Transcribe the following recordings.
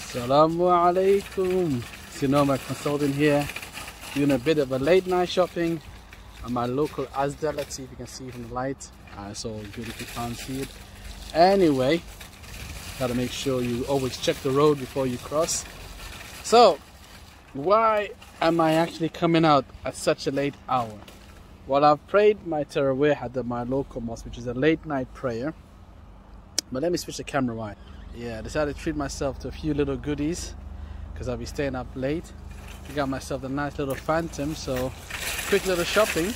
Assalamu alaikum. It's your Nomad Consultant here, doing a bit of a late night shopping at my local Asda. Let's see if you can see from the light. It's all good if you can't see it. Anyway, gotta make sure you always check the road before you cross. So, why am I actually coming out at such a late hour? Well, I've prayed my Tarawih at my local mosque, which is a late night prayer. But let me switch the camera wide. Yeah, I decided to treat myself to a few little goodies because I'll be staying up late. I got myself a nice little Phantom, so quick little shopping.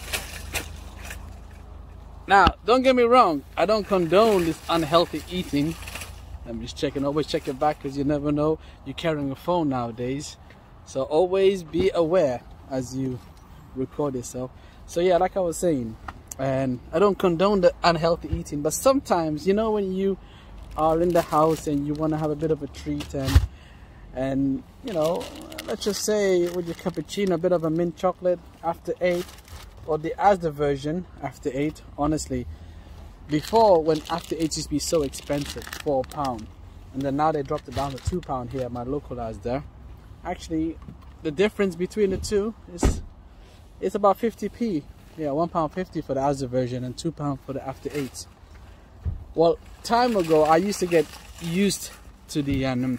Now, don't get me wrong, I don't condone this unhealthy eating. I'm just checking, always check your back because you never know you're carrying a phone nowadays. So always be aware as you record yourself. So yeah, like I was saying, and I don't condone the unhealthy eating, but sometimes, you know, when you are in the house and you want to have a bit of a treat and you know, let's just say with your cappuccino, a bit of a mint chocolate after 8, or the Asda version after 8. Honestly, before, when after 8 used to be so expensive, £4, and then now they dropped it down to £2 here at my local Asda. Actually, the difference between the two is it's about 50p. Yeah, £1.50 for the Asda version and £2 for the after 8. Well, time ago I used to get used to the and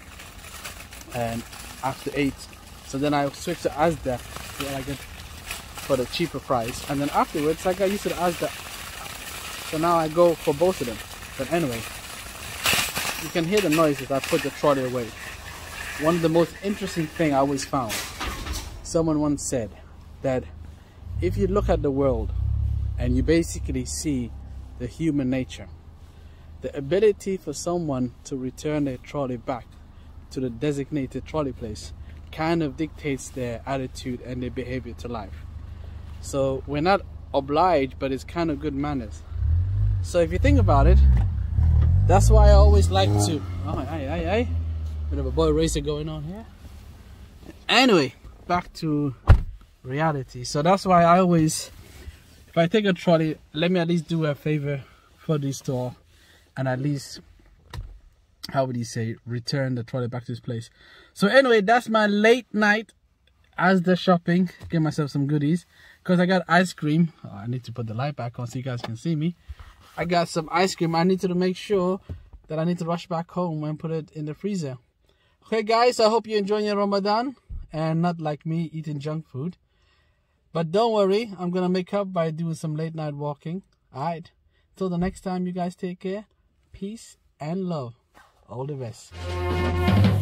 after 8, so then I switched to Asda where I get for the cheaper price, and then afterwards I got used to the Asda, so now I go for both of them. But anyway, you can hear the noise as I put the trolley away. One of the most interesting thing I always found, someone once said that if you look at the world and you basically see the human nature, the ability for someone to return their trolley back to the designated trolley place kind of dictates their attitude and their behavior to life. So we're not obliged, but it's kind of good manners. So if you think about it, that's why I always like to... Oh, bit of a boy racer going on here. Anyway, back to reality. So that's why I always, if I take a trolley, let me at least do a favor for the store and at least, how would you say, return the trolley back to this place. So anyway, that's my late night Asda shopping. Get myself some goodies because I got ice cream. Oh, I need to put the light back on so you guys can see me. I got some ice cream. I need to make sure that I need to rush back home and put it in the freezer. Okay guys, I hope you're enjoying your Ramadan and not like me eating junk food. But don't worry, I'm gonna make up by doing some late night walking. Alright, till the next time, you guys take care. Peace and love. All the best.